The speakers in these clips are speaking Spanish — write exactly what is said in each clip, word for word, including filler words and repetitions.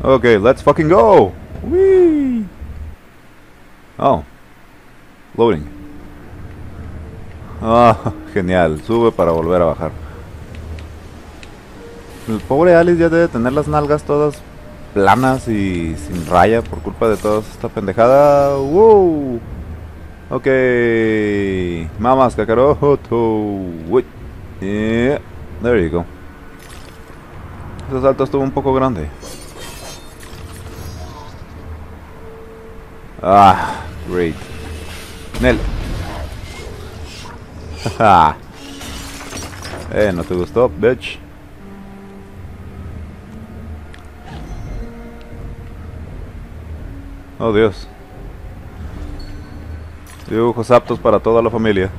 Okay, let's fucking go. Whee. Oh. Loading. Ah, genial. Sube para volver a bajar. El pobre Alice ya debe tener las nalgas todas planas y sin raya por culpa de toda esta pendejada. Wow. Ok. Mamas, Kakaroto. Wait. Yeah. There you go. Ese salto estuvo un poco grande. Ah, great. Nel. Haha. Eh, ¿no te gustó, bitch? Oh, Dios. Dibujos aptos para toda la familia.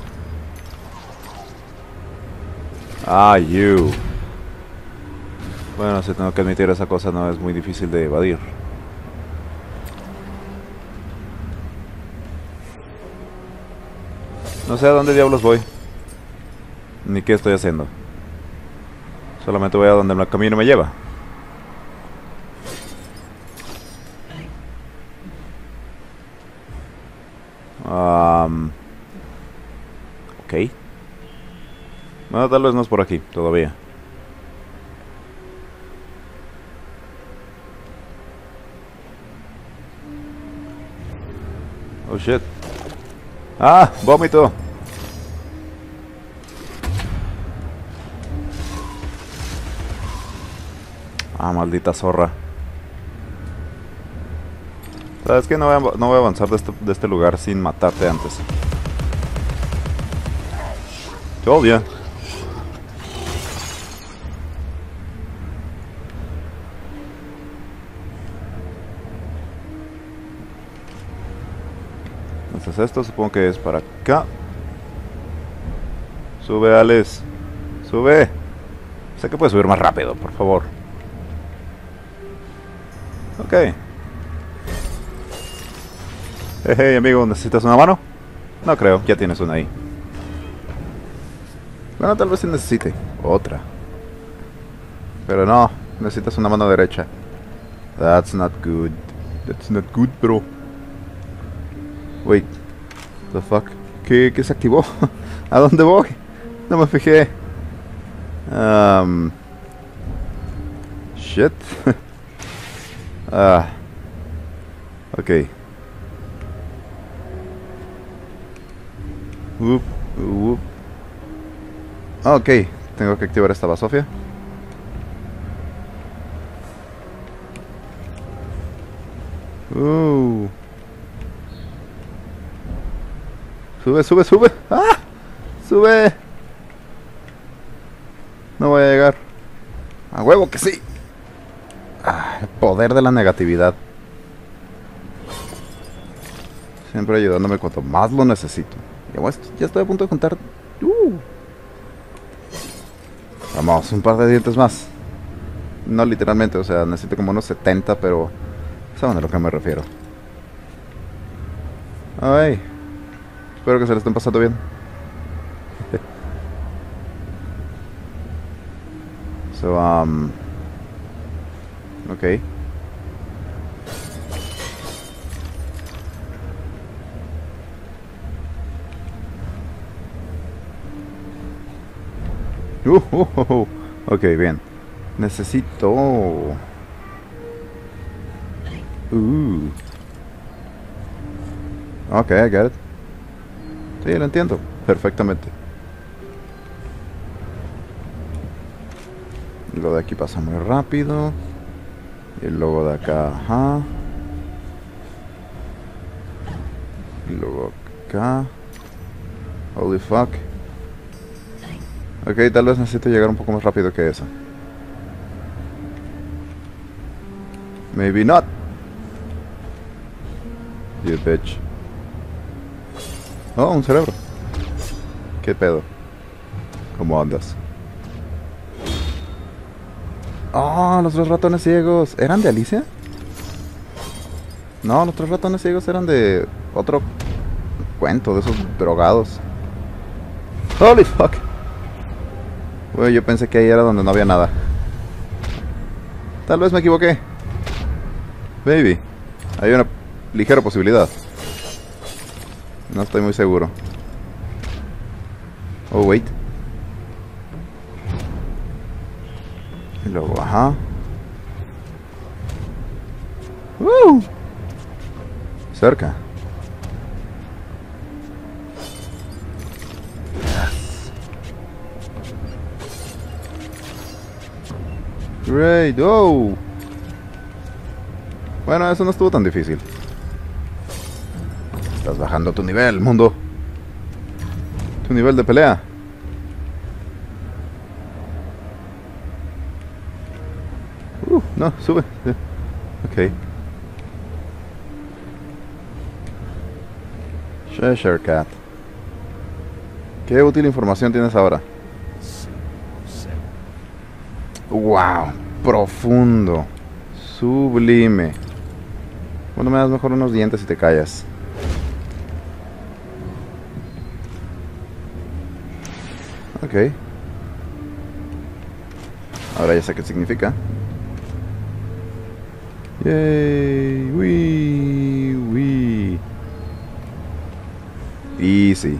Ah, you. Bueno, si tengo que admitir, esa cosa no es muy difícil de evadir. No sé a dónde diablos voy. Ni qué estoy haciendo. Solamente voy a donde el camino me lleva. Um, ok. Bueno, tal vez no es por aquí, todavía. Oh shit. Ah, vómito. Ah, maldita zorra. ¿Sabes qué? No voy a, no voy a avanzar de este, de este lugar sin matarte antes. Told ya. Entonces esto supongo que es para acá. Sube, Alex. Sube. Sé que puedes subir más rápido, por favor. Ok. Hey, hey, amigo, ¿necesitas una mano? No creo, ya tienes una ahí. Bueno, tal vez sí necesite otra. Pero no, necesitas una mano derecha. That's not good. That's not good, bro. Wait. The fuck? ¿Qué, qué se activó? ¿A dónde voy? No me fijé. Um, shit. Ah. Ok. Whoop, whoop. Ah, ok. Tengo que activar esta basofia. Uh. Sube, sube, sube. ¡Ah! Sube. No voy a llegar. A huevo que sí. Ah, el poder de la negatividad. Siempre ayudándome cuanto más lo necesito. Ya, ya estoy a punto de contar. Uh. Vamos, un par de dientes más. No literalmente, o sea, necesito como unos setenta, pero saben a lo que me refiero. Ay. Espero que se le estén pasando bien. So, um... ok. Uh, uh, uh, uh. Ok, bien. Necesito... Uh. Ok, I get it. Sí, lo entiendo. Perfectamente. Lo de aquí pasa muy rápido. Y luego de acá, ajá. Y luego acá. Holy fuck. Ok, tal vez necesito llegar un poco más rápido que eso. Maybe not. You bitch. Oh, un cerebro. ¿Qué pedo? ¿Cómo andas? Oh, los tres ratones ciegos. ¿Eran de Alicia? No, los tres ratones ciegos eran de otro cuento, de esos drogados. Holy fuck. Bueno, yo pensé que ahí era donde no había nada. Tal vez me equivoqué. Baby. Hay una ligera posibilidad. No estoy muy seguro. Oh, wait. Y luego, ajá. ¡Woo! Cerca. Great, oh. Bueno, eso no estuvo tan difícil. Estás bajando tu nivel, mundo. Tu nivel de pelea. Uh, no, sube. Ok. Cheshire Cat. ¿Qué útil información tienes ahora? Wow, profundo, sublime. Bueno, me das mejor unos dientes y te callas. Ok. Ahora ya sé qué significa. Yay, wee, wee. Easy.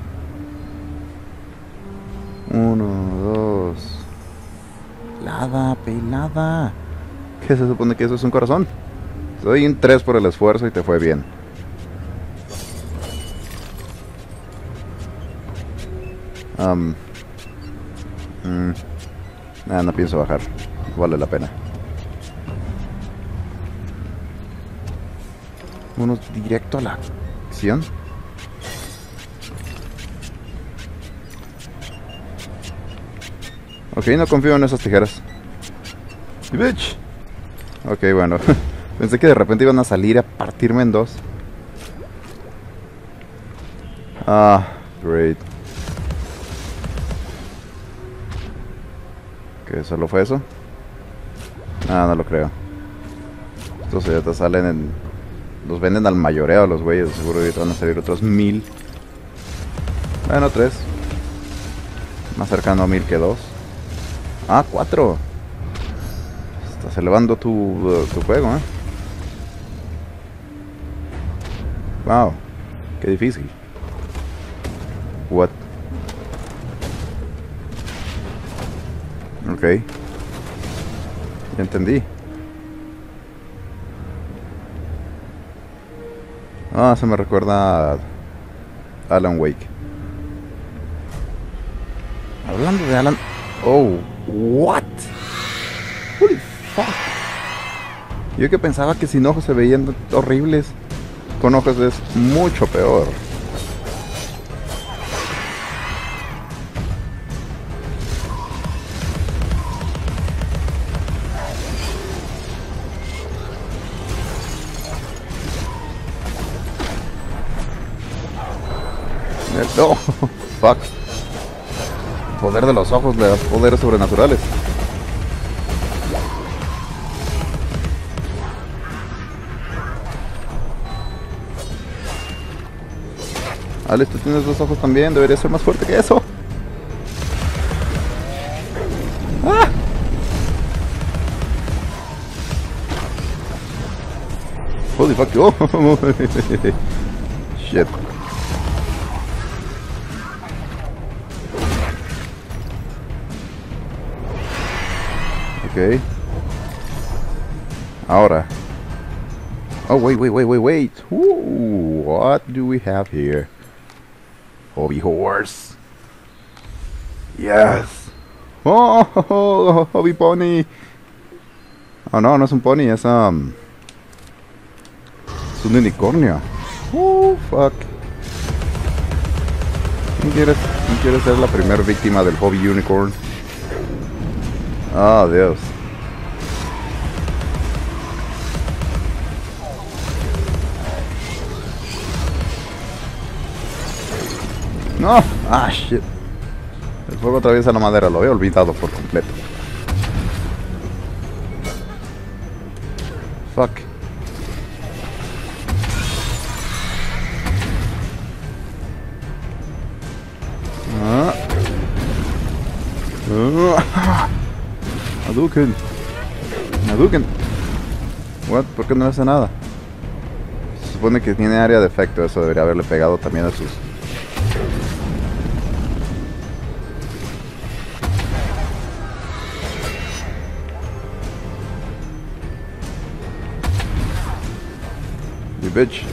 Uno, dos. Pelada, pelada. ¿Qué se supone que eso es un corazón? Soy un tres por el esfuerzo y te fue bien. Um, mm, nah, no pienso bajar. Vale la pena. Uno directo a la acción. Ok, no confío en esas tijeras. Bitch. Ok, bueno. Pensé que de repente iban a salir a partirme en dos. Ah, great. ¿Qué solo fue eso? Ah, no lo creo. Estos ya te salen en... Los venden al mayoreo los güeyes. Seguro que van a salir otros mil. Bueno, tres. Más cercano a mil que dos. Ah, cuatro. Estás elevando tu, uh, tu juego, ¿eh? Wow. Qué difícil. What? Ok. Ya entendí. Ah, se me recuerda a Alan Wake. Hablando de Alan... Oh, what? Holy fuck. Yo que pensaba que sin ojos se veían horribles. Con ojos es mucho peor. No, fuck. El poder de los ojos le da poderes sobrenaturales. Alex, tú tienes dos ojos también, deberías ser más fuerte que eso. ¡Ah! Holy fuck, oh. Shit. Ok. Ahora. Oh, wait, wait, wait, wait, wait. Ooh, what do we have here? Hobby horse. Yes. Oh, oh, oh, hobby pony. Oh, no, no es un pony, es um... es un unicornio. Oh, fuck. ¿Quién quiere, quién quiere ser la primera víctima del hobby unicorn? Oh, Dios. No. Ah, shit. El fuego atraviesa la madera, lo había olvidado por completo. Fuck. Ah. Ah. Hadouken. Hadouken. What? ¿Por qué no hace nada? Se supone que tiene área de efecto. Eso debería haberle pegado también a sus... You bitch.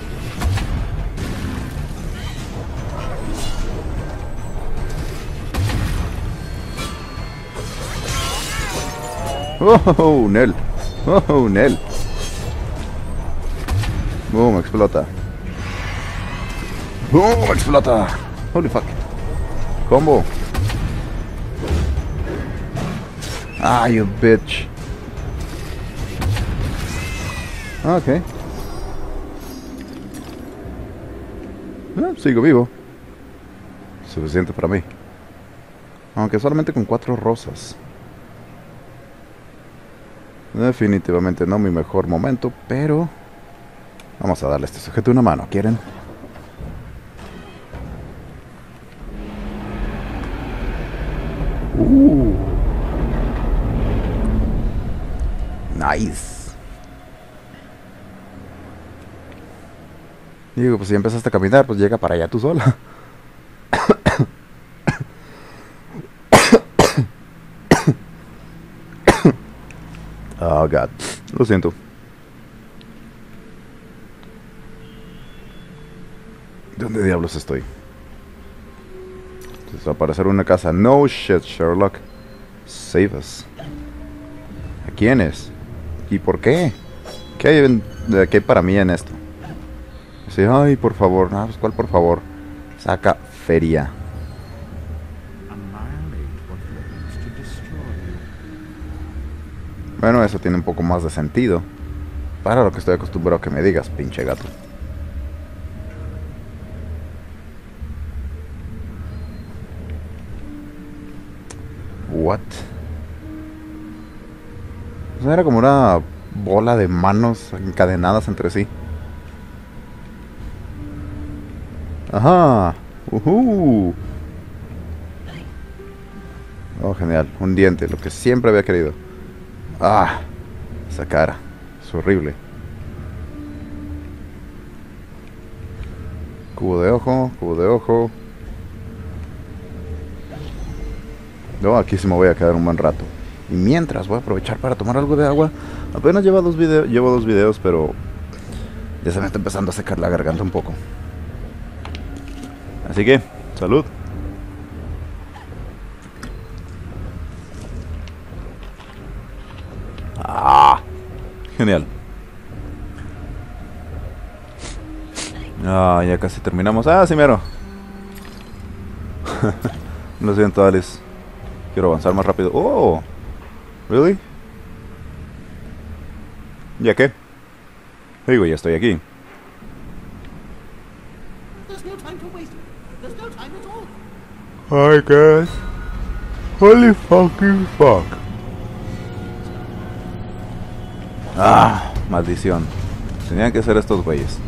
Oh, Nel. Oh, Nel. Boom, explota. Boom, explota. Holy fuck. Combo. Ah, you bitch. Ok. Ah, sigo vivo. Suficiente para mí. Aunque solamente con cuatro rosas. Definitivamente no mi mejor momento, pero... Vamos a darle a este sujeto una mano, ¿quieren? Uh. Nice. Digo, pues si empezaste a caminar, pues llega para allá tú sola. Oh, God. Lo siento. ¿Dónde diablos estoy? Va a aparecer una casa. No shit, Sherlock. Save us. ¿A quiénes? ¿Y por qué? ¿Qué hay, en, ¿qué hay para mí en esto? Dice, ay, por favor. No, pues, ¿cuál por favor? Saca feria. Bueno, eso tiene un poco más de sentido. Para lo que estoy acostumbrado a que me digas, pinche gato. What? O sea, era como una bola de manos encadenadas entre sí. Ajá. Uh-huh. Oh, genial. Un diente, lo que siempre había querido. Ah, esa cara. Es horrible. Cubo de ojo, cubo de ojo. No, aquí sí me voy a quedar un buen rato. Y mientras voy a aprovechar para tomar algo de agua. Apenas llevo dos, video llevo dos videos, pero ya se me está empezando a secar la garganta un poco. Así que, salud. Ah, genial. Ah, ya casi terminamos. Ah, sí, mero. Lo siento, Alice. Quiero avanzar más rápido. Oh, ¿really? ¿Ya qué? Digo, ya estoy aquí. Hi guys. Holy fucking fuck. Ah, maldición. Tenían que ser estos güeyes.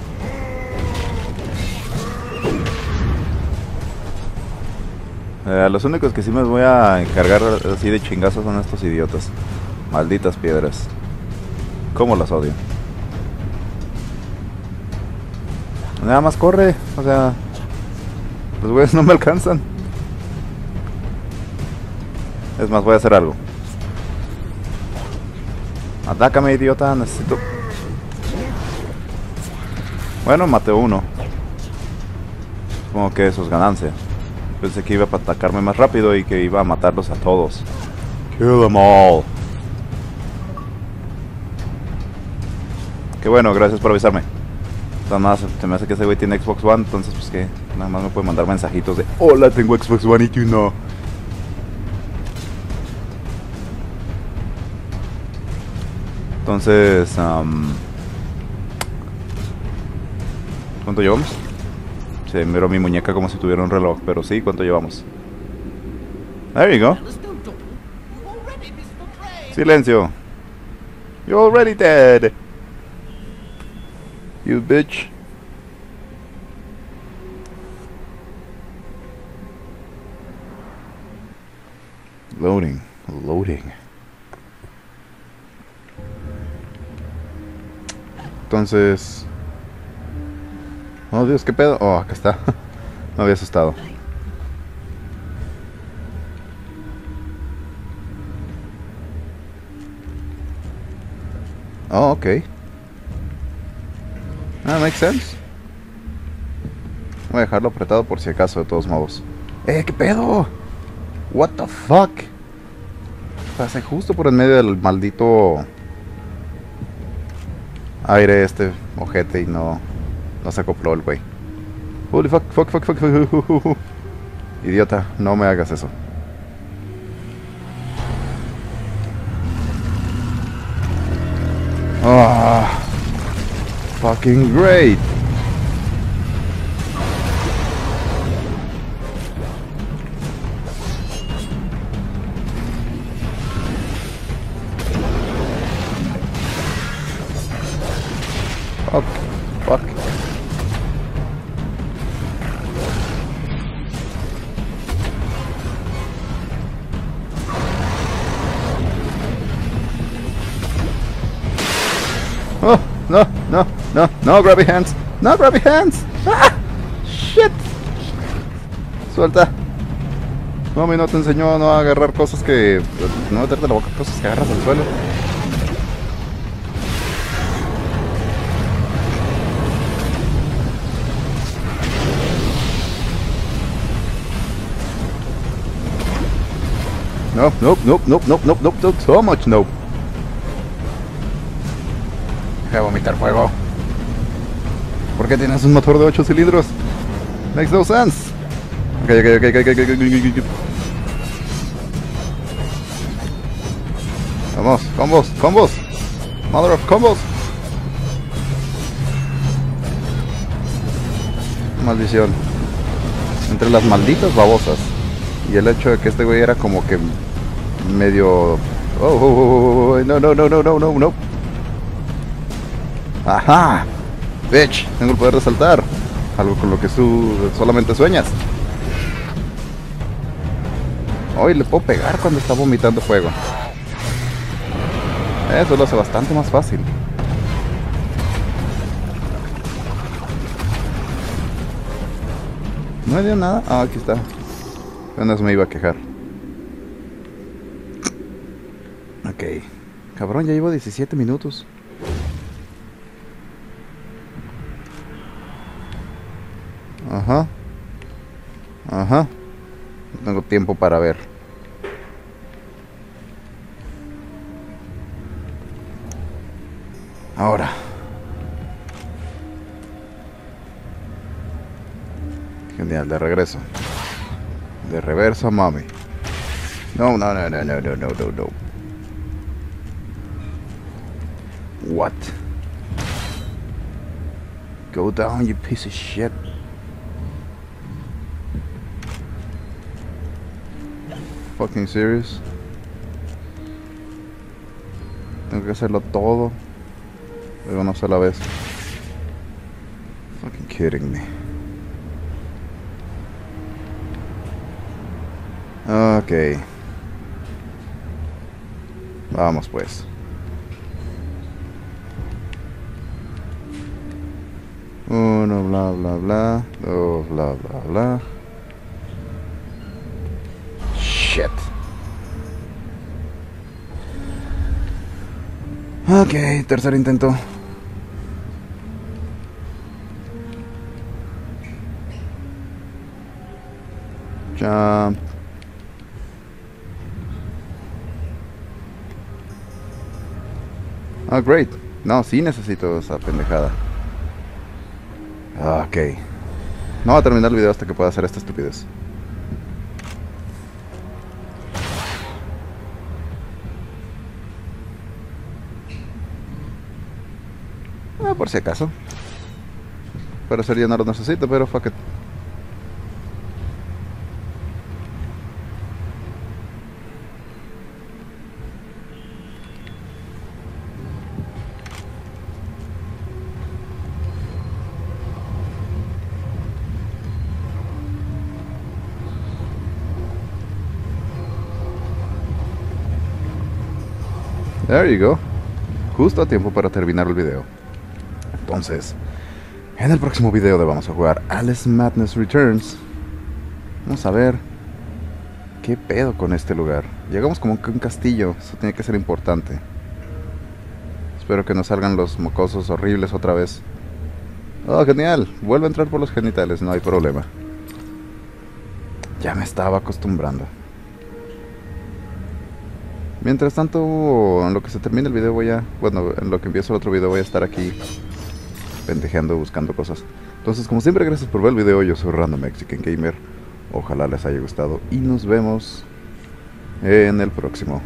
Eh, los únicos que sí me voy a encargar así de chingazos son estos idiotas. Malditas piedras. Cómo las odio. Nada más corre. O sea, los güeyes no me alcanzan. Es más, voy a hacer algo. Atácame, idiota. Necesito... Bueno, maté uno. Supongo que eso es ganancia. Pensé que iba a atacarme más rápido y que iba a matarlos a todos. Kill them all. Qué bueno, gracias por avisarme. Nada más, se me hace que ese güey tiene Xbox One, entonces pues que nada más me puede mandar mensajitos de hola, tengo Xbox One y tú no. Entonces, um, ¿cuánto llevamos? Se miró mi muñeca como si tuviera un reloj, pero sí, ¿cuánto llevamos? There you go. Silencio. You're already dead. You bitch. Loading. Loading. Entonces... Oh, Dios, ¿qué pedo? Oh, acá está. Me había asustado. Oh, ok. Ah, makes sense. Voy a dejarlo apretado por si acaso, de todos modos. ¡Eh, qué pedo! What the fuck? Pasé justo por en medio del maldito aire este ojete y no, no se acopló el güey. Holy fuck, fuck, fuck, fuck, fuck, fuck, fuck, fuck. Idiota, no me hagas eso. Ah, fucking great. Fuck, fuck. Oh, no, no, no, no, grabby hands. No, grabby hands. Ah, shit. Suelta. Mami no te enseñó a no agarrar cosas que... No meterte la boca, cosas que agarras al suelo. No, no, no, no, no, no, no, no, so much no. Deja de vomitar fuego. ¿Por qué tienes un motor de ocho cilindros? Makes no sense. Ok, ok, ok, ok, ok, ok, ok. Vamos, combos, combos. Mother of combos. Maldición. Entre las malditas babosas y el hecho de que este güey era como que medio... Oh, oh, oh, oh, no, no, no, no, no, no, no. Ajá. Bitch, tengo el poder de saltar. Algo con lo que tú solamente sueñas. Hoy le puedo pegar cuando está vomitando fuego. Eso lo hace bastante más fácil. No me dio nada. Ah, aquí está. Apenas me iba a quejar. Ok. Cabrón, ya llevo diecisiete minutos. Ajá. Ajá. No tengo tiempo para ver. Ahora. Genial, de regreso. De reversa, mami. No, no, no, no, no, no, no, no, no. What? Go down, you piece of shit. Fucking serious. Tengo que hacerlo todo. Pero no sé a la vez. Fucking kidding me. Ok. Vamos pues. Uno, bla, bla, bla. Dos, bla, bla, bla. Shit. Ok, tercer intento. Jump. Ah, great. No, sí necesito esa pendejada. Ok. No voy a terminar el video hasta que pueda hacer esta estupidez. Ah, por si acaso. Para hacer ya no lo necesito, pero fuck it. There you go. Justo a tiempo para terminar el video. Entonces, en el próximo video de vamos a jugar Alice Madness Returns. Vamos a ver qué pedo con este lugar. Llegamos como que a un castillo, eso tiene que ser importante. Espero que no salgan los mocosos horribles otra vez. Oh, genial, vuelve a entrar por los genitales, no hay problema. Ya me estaba acostumbrando. Mientras tanto, en lo que se termine el video voy a... Bueno, en lo que empiezo el otro video voy a estar aquí pendejeando, buscando cosas. Entonces, como siempre, gracias por ver el video. Yo soy Random Mexican Gamer. Ojalá les haya gustado y nos vemos en el próximo.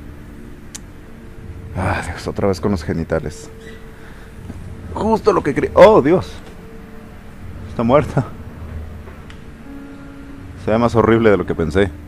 Ah, Dios, otra vez con los genitales. Justo lo que quería... ¡Oh, Dios! Está muerta. Se ve más horrible de lo que pensé.